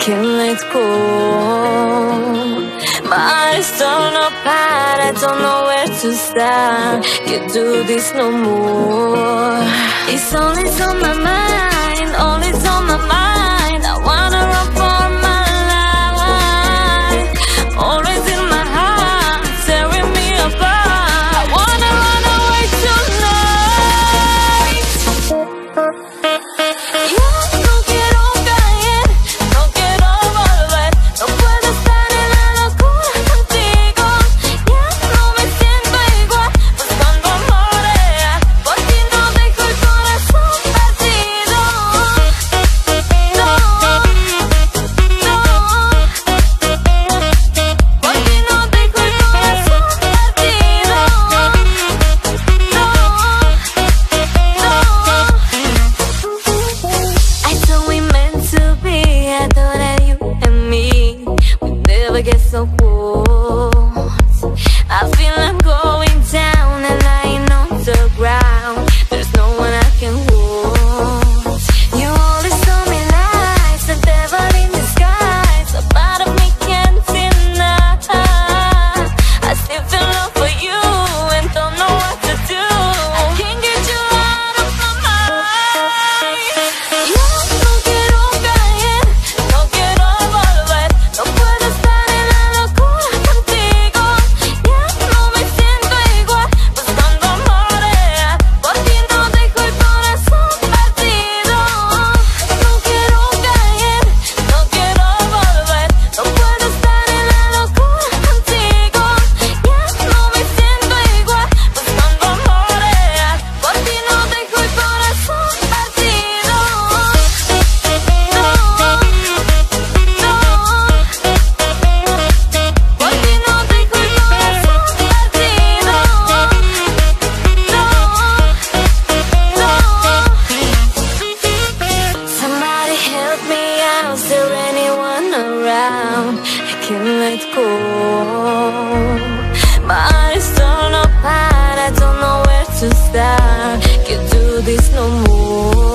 can't let go. My eyes torn apart, I don't know where to start. Can't do this no more. It's always on my mind, always on my mind. I wanna run for my life. Always in my heart, tearing me apart. I wanna run away tonight. No quiero caer, no quiero volver. No puedo estar en la locura contigo. Ya no me siento igual, buscando amor real. Por ti no dejo el corazón partido. No, no. Por ti no dejo el corazón partido. No, no. I thought we meant to be. I thought that you and me would never get so close. I feel I'm going down and lying on the ground. There's no one I can hold. You always told me lies, the devil in disguise. A part of me can't deny. I still feel love for you and don't know what to do. I can't get you out of my mind. Yo no quiero caer, no quiero volver. No puedo estar en la locura contigo. Ya no me siento igual, buscando amor real. Por ti no dejo el corazón partido. No quiero caer, no quiero volver. No puedo estar en la locura contigo. Ya no me siento igual, buscando amor real. Por ti no dejo el corazón partido. No, no. Por ti no dejo el corazón partido. No, no. Somebody help me out, is there anyone around? I can't let go. My eyes torn apart, I don't know where to start. Can't do this no more.